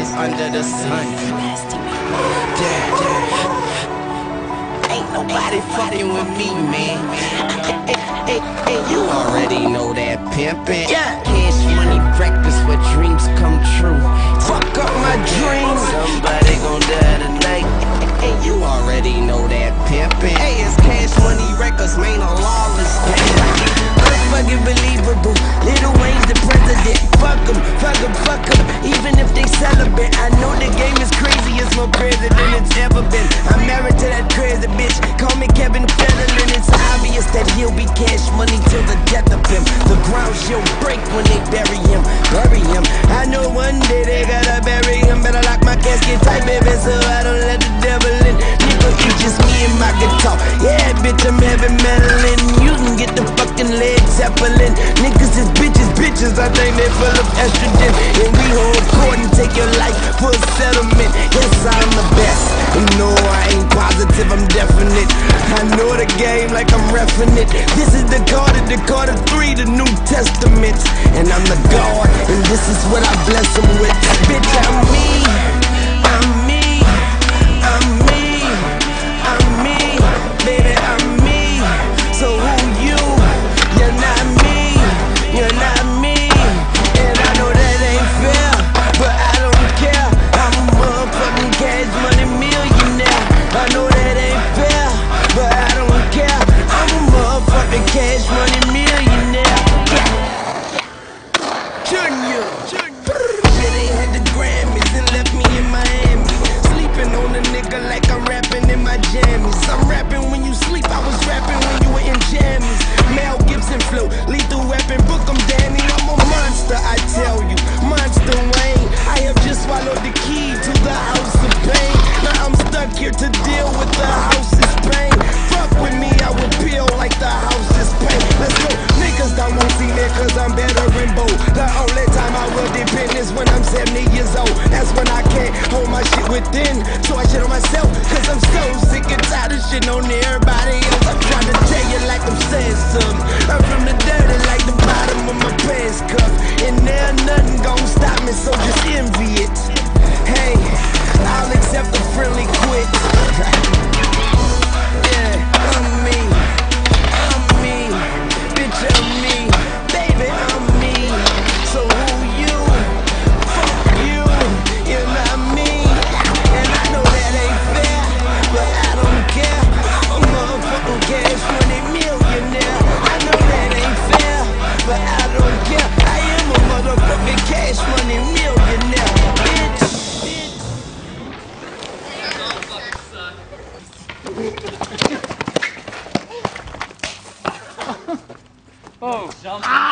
is under the sun. Yeah. Ain't nobody fucking with me, man. Hey, you already know that pimpin'. Yeah. Cash money breakfast where dreams come true. Fuck up my dreams. Somebody gon' die tonight. Hey, you already know that pimpin'. Hey, it's Cash Money Records, man, a lawless game. Unfucking believable. Lil Wayne's the president. Fuck 'em, fuck 'em, fuck 'em. Even if they celebrate, I know the game is crazy. It's more crazy than it's ever been. I'm married to that crazy bitch. Call me Kevin Federline. It's obvious that he'll be Cash Money till the death of him. The ground she'll break when they bury him. Bury him. I know one day they gotta bury him. Better lock my casket tight, baby, so I don't let the devil in. Nigga, it's just me and my guitar. Yeah, bitch, I'm heavy meddling. You can get the fucking Led Zeppelin. Niggas is bitches, I think they full of estrogen. And we hold court and take your life for a settlement. Yes, I'm the best. And no, I ain't positive, I'm definite. I know the game like I'm reffing it. This is the Carter 3, the New Testament. And I'm the God, and this is what I bless them with. Bitch, I'm me, I'm me, I'm me, I'm me, baby, I'm me. So who you? You're not me, you're not me. And I know that ain't fair, but I don't care. I'm a motherfucking Cash Money millionaire. I know that ain't fair, but I don't care. I'm a motherfucking Cash Money millionaire. Junior. Yeah, they had the Grammys and left me in Miami, sleeping on a nigga like I'm rapping in my jammies. I'm rapping when you sleep, I was rapping when you were in jammies. Mel Gibson flow, lethal weapon, book 'em Danny. I'm a monster, I tell you, Monster Wayne. I have just swallowed the key to the house of pain. Now I'm stuck here to deal with the house's pain. Fuck with me, I will peel like the house is pain. Let's go, niggas don't want see me cause I'm better and bold. The only time I will depend is when I'm 70 years old. That's when I can't hold my shit within, so I shit on myself cause I'm so sick and tired of shit on everybody else. I'm trying to tell you like I'm saying something. I'm from the dirty like the bottom of my pants cuff, and there nothing gon' stop me, so just envy it. Hey, I'll accept a friendly quit. Yeah, I'm me, bitch, I'm me, baby, I'm me. So who you? Fuck you, you're not me. And I know that ain't fair, but I don't care. I'm a motherfucking Cash Money millionaire. I know that ain't fair, but I don't care. I am a motherfucking Cash Money millionaire, bitch. Oh,